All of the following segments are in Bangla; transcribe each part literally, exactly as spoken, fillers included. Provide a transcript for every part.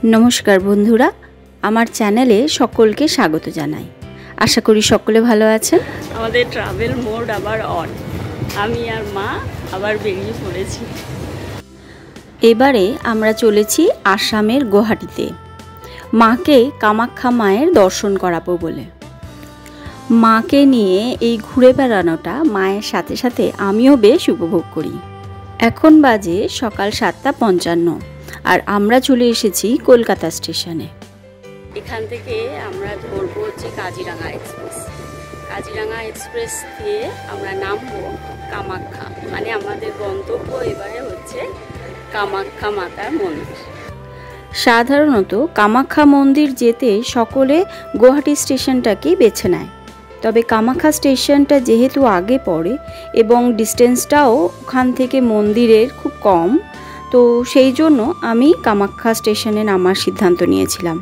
नमस्कार बंधुरा आमार चैनेले सकलके स्वागत जानाई। आशा करी सकले भालो आछेन। आमादेर ट्रैवल मोड आबार अन, आमी आर मा आबार बेरिये पड़ेछि। एबारे आमरा चलेछि आसामेर गुवाहाटीते माके कामाख्या मायेर दर्शन कराबो बोले। माके निये एई घुरे बेड़ानोटा मायेर साथे साथे आमिओ बेश उपभोग करी। एखन बाजे सकाल सातटा पঞ্চান্ন और आमरा चले एसेछि कलकाता स्टेशने। एखान थेके आमरा धरबो हच्छे काजिरांगा एक्सप्रेस। काजिरांगा एक्सप्रेस दिये आमरा नामबो कामाख्या, माने आमादेर गन्तव्य एबारे हच्छे कामाख्या मातार मन्दिर। साधारणत कामाख्या मंदिर जेते सकले गुवाहाटी स्टेशनटाकेई बेছে নেয়। तबे कामाख्या स्टेशनटा जेहेतु आगे पड़े एबं डिस्टेंसटाओ ओखान थेके मंदिरेर खूब कम, तो सेई जोन्नो आमी कामाख्या स्टेशने नामार सिद्धान्त नियेछिलाम।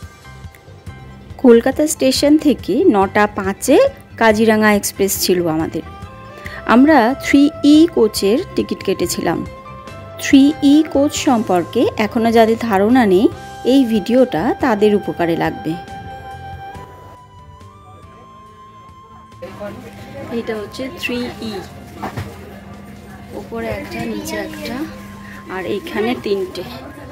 कलकाता स्टेशन थेके नटा पाँचे काजिरांगा एक्सप्रेस छिलो आमादेर। आमरा थ्री इ कोचेर टिकिट केटेछिलाम। थ्री इ कोच सम्पर्के एखोनो जादेर धारणा नेই এই ভিডিওটা তাদের উপকারে লাগবে। এটা হচ্ছে থ্রি ই, উপরে একটা নিচে একটা আর এইখানে তিনটে।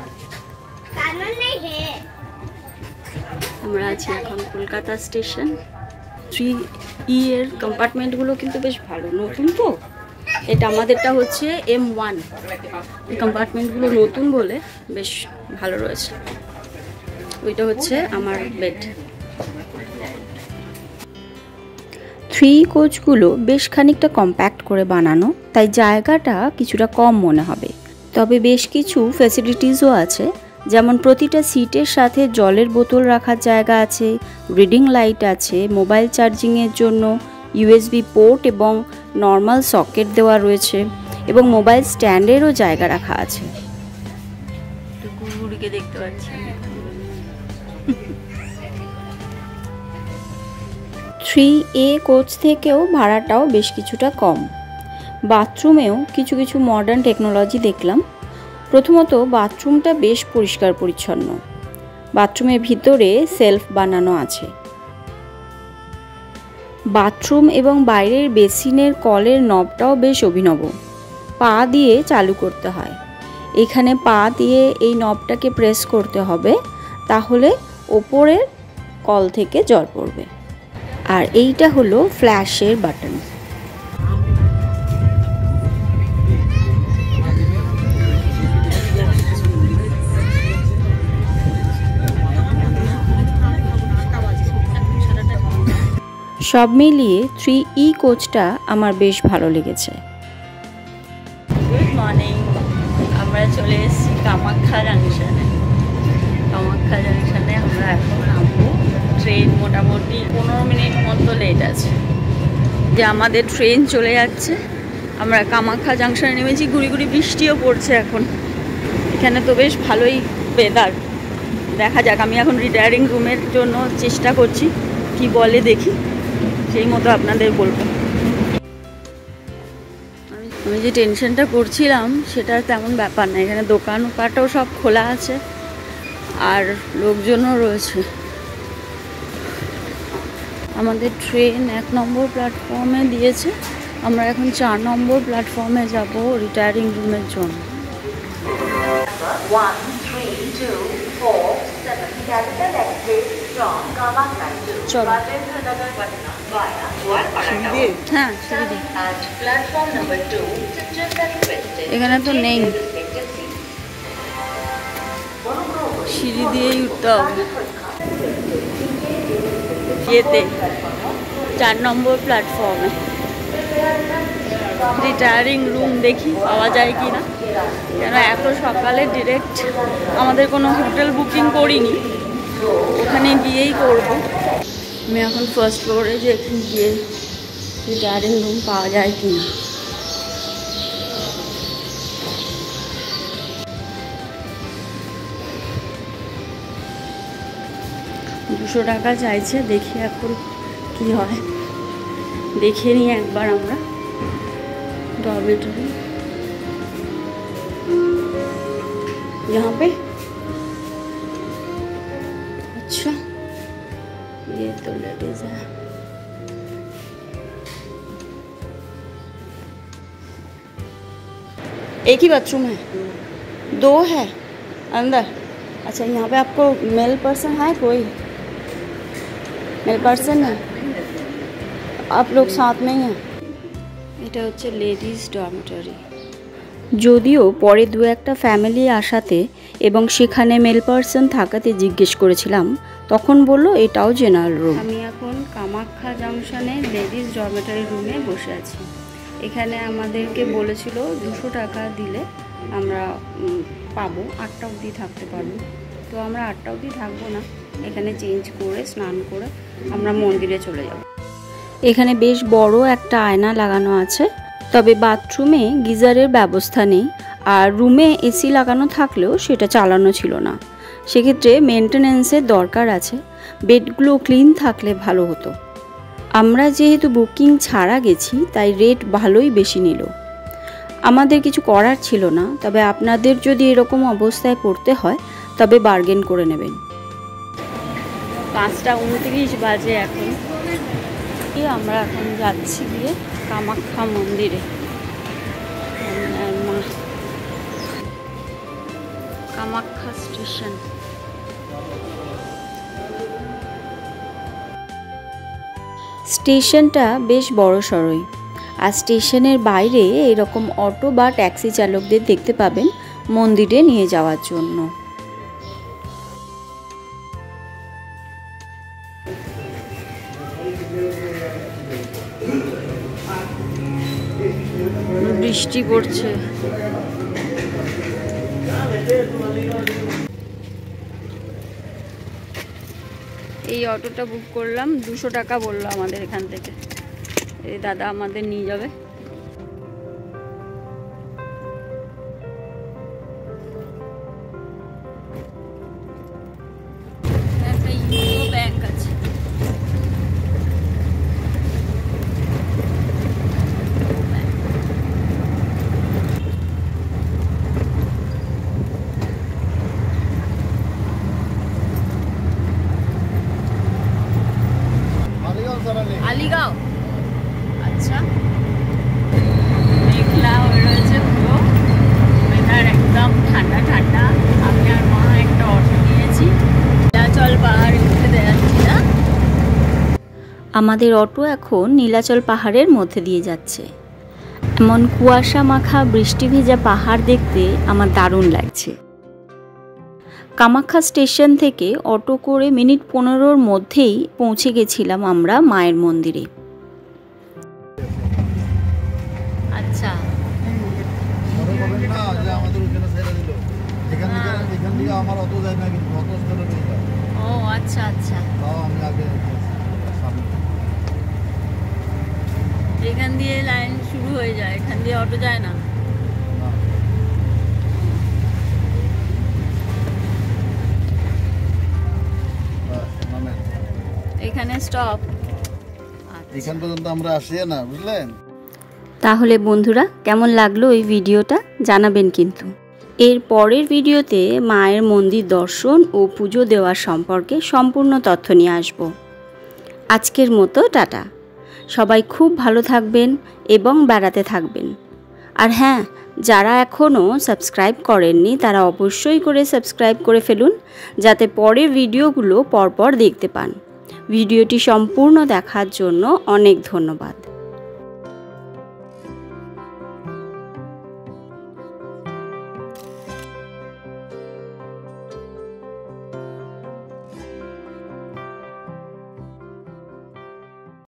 আমরা আছি এখন কলকাতা স্টেশন। থ্রি ই এর কম্পার্টমেন্টগুলো কিন্তু বেশ ভালো, নতুন তো। এটা আমাদেরটা হচ্ছে এম ওয়ান, এই কম্পার্টমেন্টগুলো নতুন বলে বেশ ভালো রয়েছে। ওইটা হচ্ছে আমার বেড। थ्री कोचगुलो बेश खानिकटा कम्पैक्ट करे बानानो, ताई जायगाटा किछुटा कम मने होबे। तबे बेश किछु फैसिलिटिसও আছে, যেমন প্রতিটা সিটের সাথে জলের বোতল রাখার জায়গা আছে, রিডিং লাইট আছে, মোবাইল চার্জিং এর জন্য ইউএসবি পোর্ট এবং নরমাল সকেট দেওয়া রয়েছে এবং মোবাইল স্ট্যান্ডেরও জায়গা রাখা আছে। তো গুড়গুড়িকে দেখতে পাচ্ছি। थ्री ए कोच থেকেও ভাড়াটাও বেশ কিছুটা কম। বাথরুমেও কিছু কিছু মডার্ন টেকনোলজি দেখলাম। প্রথমত বাথরুমটা বেশ পরিষ্কার পরিচ্ছন্ন। বাথরুমের ভিতরে সেলফ বানানো আছে। বাথরুম এবং বাইরের বেসিনের কলের নবটাও বেশ অভিনব। পা দিয়ে চালু করতে হয়। এখানে পা দিয়ে এই নবটাকে প্রেস করতে হবে, তাহলে ওপরের কল থেকে জল পড়বে। আর এইটা হলো ফ্ল্যাশের বাটন। সব মিলিয়ে থ্রি ই কোচটা আমার বেশ ভালো লেগেছে। গুড মর্নিং, আমরা চলে এসেছি কামাখ্যা জাংশনে। কামাখ্যা জাংশনে আমরা এখন নামবো। ট্রেন মোটামুটি পনেরো মিনিট মতো লেট আছে, যে আমাদের ট্রেন চলে যাচ্ছে। আমরা কামাখ্যা জাংশনে নেমেছি। ঘুরি ঘুরি বৃষ্টিও পড়ছে এখন। এখানে তো বেশ ভালোই ওয়েদার। দেখা যাক, আমি এখন রিটায়ারিং রুমের জন্য চেষ্টা করছি, কি বলে দেখি, সেই মতো আপনাদের বলবো। আমি যে টেনশনটা করছিলাম সেটা তেমন ব্যাপার না। এখানে দোকানপাটও সব খোলা আছে আর লোকজনও রয়েছে। আমাদের ট্রেন এক নম্বর প্ল্যাটফর্মে দিয়েছে। আমরা এখন চার নম্বর প্ল্যাটফর্মে যাব রিটায়ারিং রুমের জন্য। চলো। হ্যাঁ, এখানে তো নেই, সিঁড়ি দিয়েই উঠতে হবে। ইয়েতে চার নম্বর প্ল্যাটফর্মে রিটায়ারিং রুম দেখি পাওয়া যায় কি না, কেন এত সকালে ডিরেক্ট আমাদের কোনো হোটেল বুকিং করিনি, ওখানে গিয়েই করব। আমি এখন ফার্স্ট ফ্লোরে যে এখানে গিয়ে রিটায়ারিং রুম পাওয়া যায় কি না। দুশো টাকা চাইছে, দেখি এখন কি হয়। দেখে নিই একবার আমরা डॉर्मेटरी। यहाँ पे अच्छा ये तो लेडीज है। एक ही बाथरूम है, दो है अंदर। अच्छा यहाँ पे आपको मेल पर्सन है, कोई मेल पर्सन है, आप लोग साथ में ही हैं। এটা হচ্ছে লেডিস ডরমিটরি। যদিও পরে দু একটা ফ্যামিলি আসাতে এবং সেখানে মেল পারসন থাকাতে জিজ্ঞেস করেছিলাম, তখন বললো এটাও জেনারেল রুম। আমি এখন কামাখ্যা জাংশনে লেডিস ডরমিটরি রুমে বসে আছি। এখানে আমাদেরকে বলেছিল দুশো টাকা দিলে আমরা পাবো, আটটা অবধি থাকতে পারবো। তো আমরা আটটা অবধি থাকবো না, এখানে চেঞ্জ করে স্নান করে আমরা মন্দিরে চলে যাব। এখানে বেশ বড় একটা আয়না লাগানো আছে, তবে বাথরুমে গিজারের ব্যবস্থা নেই, আর রুমে এসি লাগানো থাকলেও সেটা চালানো ছিল না। সেক্ষেত্রে মেনটেনেন্সের দরকার আছে, বেডগুলো ক্লিন থাকলে ভালো হতো। আমরা যেহেতু বুকিং ছাড়া গেছি তাই রেট ভালোই বেশি নিল। আমাদের কিছু করার ছিল না, তবে আপনাদের যদি এরকম অবস্থায় পড়তে হয় তবে বার্গেন করে নেবেন। পাঁচটা উনত্রিশ বাজে এখন, আমরা এখন যাচ্ছি গিয়ে কামাখ্যা মন্দিরে। মা কামাখ্যা স্টেশন। স্টেশনটা বেশ বড় সড়ই, আর স্টেশনের বাইরে এরকম অটো বা ট্যাক্সি চালকদের দেখতে পাবেন মন্দিরে নিয়ে যাওয়ার জন্য। বৃষ্টি পড়ছে। এই অটোটা বুক করলাম, দুশো টাকা বললো আমাদের এখান থেকে। এই দাদা আমাদের নিয়ে যাবে। একটা ইউকো ব্যাংক আছে। আলিগাঁও। আচ্ছা, মেঘলা হয়ে রয়েছে পুরো, ওয়েদার একদম ঠান্ডা ঠান্ডা। আমি আর মা একটা অটো নিয়েছি, নীলাচল পাহাড় উঠে যাচ্ছি না। আমাদের অটো এখন নীলাচল পাহাড়ের মধ্যে দিয়ে যাচ্ছে। এমন কুয়াশা মাখা বৃষ্টি ভেজা পাহাড় দেখতে আমার দারুণ লাগছে। কামাখ্যা স্টেশন থেকে অটো করে মিনিট পনেরোর মধ্যেই পৌঁছে গেছিলাম আমরা মায়ের মন্দিরে। আচ্ছা, ও আচ্ছা আচ্ছা, এখান দিয়ে লাইন শুরু হয়ে যায়, এখান দিয়ে অটো যায় না। এখানে স্টপ, এখান পর্যন্ত আমরা আসি না, বুঝলেন? তাহলে বন্ধুরা কেমন লাগলো এই ভিডিওটা জানাবেন কিন্তু। এর পরের ভিডিওতে মায়ের মন্দির দর্শন ও পুজো দেওয়ার সম্পর্কে সম্পূর্ণ তথ্য নিয়ে আসব। আজকের মতো টাটা, সবাই খুব ভালো থাকবেন এবং বেড়াতে থাকবেন। আর হ্যাঁ, যারা এখনও সাবস্ক্রাইব করেননি তারা অবশ্যই করে সাবস্ক্রাইব করে ফেলুন, যাতে পরের ভিডিওগুলো পরপর দেখতে পান। ভিডিওটি সম্পূর্ণ দেখার জন্য অনেক ধন্যবাদ।